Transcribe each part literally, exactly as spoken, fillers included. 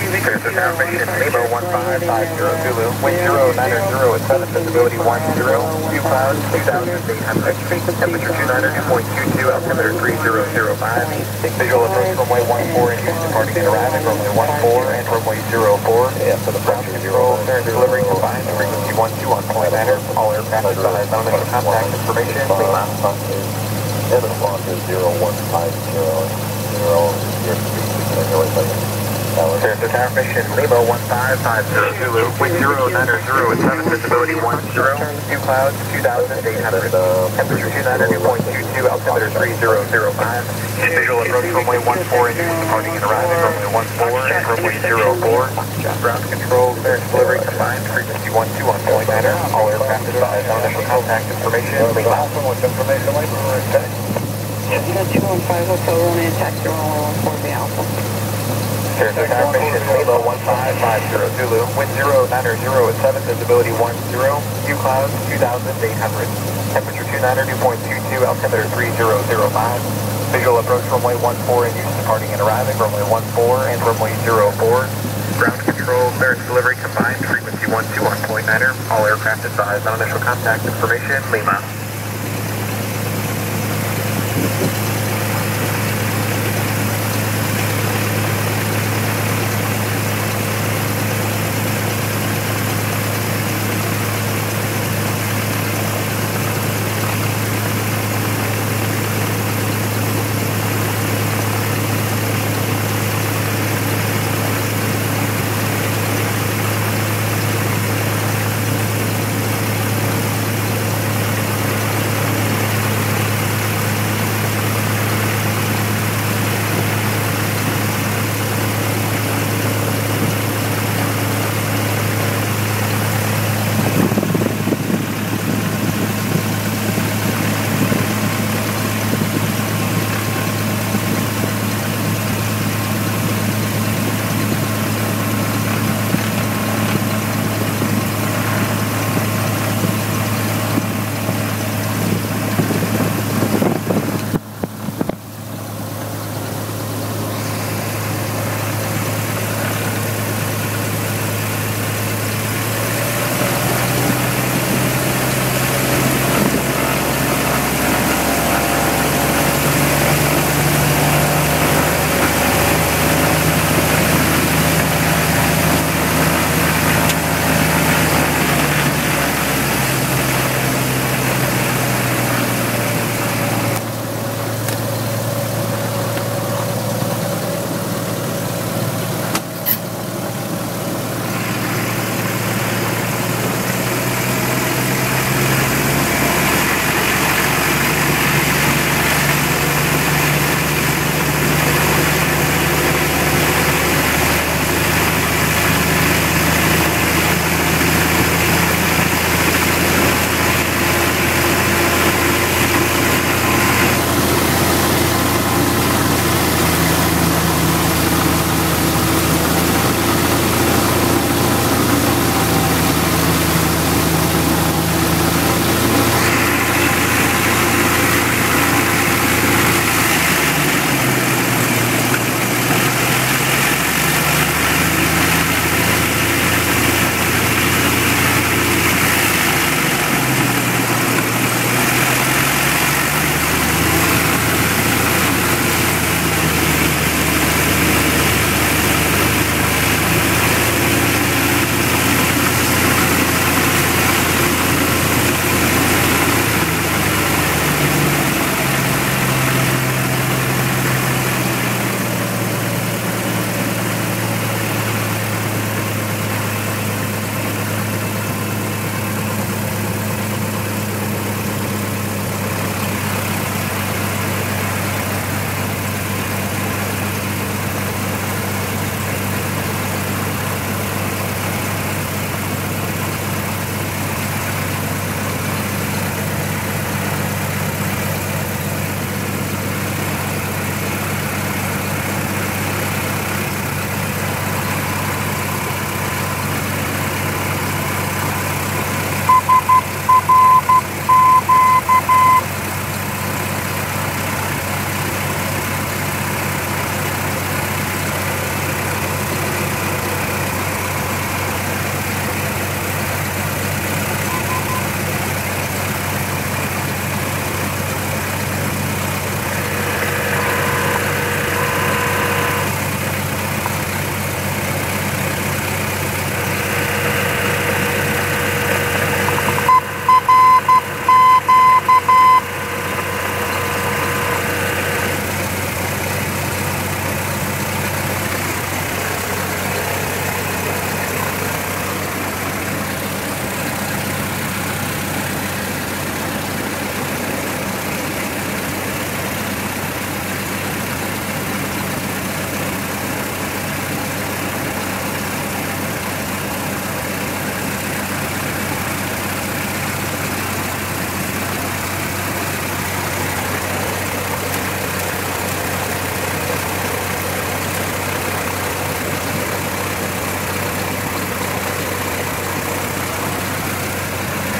Cessna Tower Mission, Lima one five five zero Zulu, wind zero nine zero at seven, visibility one zero, view clouds two thousand eight hundred, temperature two niner two point two two, altimeter three zero zero five, visual approach runway one four and use departing and arriving, runway one four and runway zero four, for the ground control, clearance delivery combined, frequency one two on point niner, all aircraft advised on initial contact information, Lima. And the block is zero one five zero zero, your speed is anyway, Cessna Tower Mission, Lima one five five zero Zulu, wind zero nine zero at seven, visibility one zero, view clouds two thousand eight hundred, temperature two niner two point two two, altimeter three zero zero five, visual approach runway one four and use departing and arriving, runway one four and runway zero four, ground control, clearance delivery combined, frequency one two on point niner, all aircraft advised on initial contact information, Lima. What's information like? Okay. Cessna two one five Hotel Romeo, taxi runway one four, be Alpha. Cessna Tower Mission, Lima one five five zero Zulu, wind zero nine zero at seven, visibility one zero, view clouds two thousand eight hundred, temperature two niner two point two two, altimeter three zero zero five, visual approach runway one four and use departing and arriving, runway one four and runway zero four, ground control, clearance delivery combined, frequency one two on point niner, all aircraft advised on initial contact information, Lima.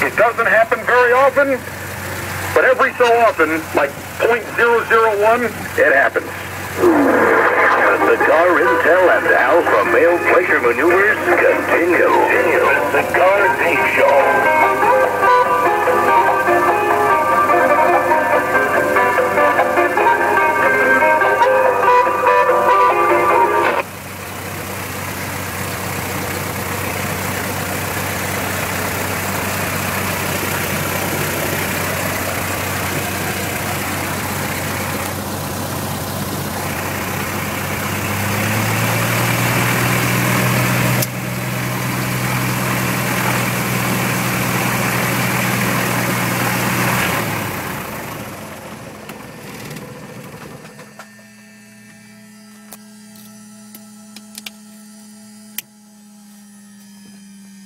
It doesn't happen very often, but every so often, like point zero zero one, it happens. The car intel and Alpha male pleasure maneuvers continue.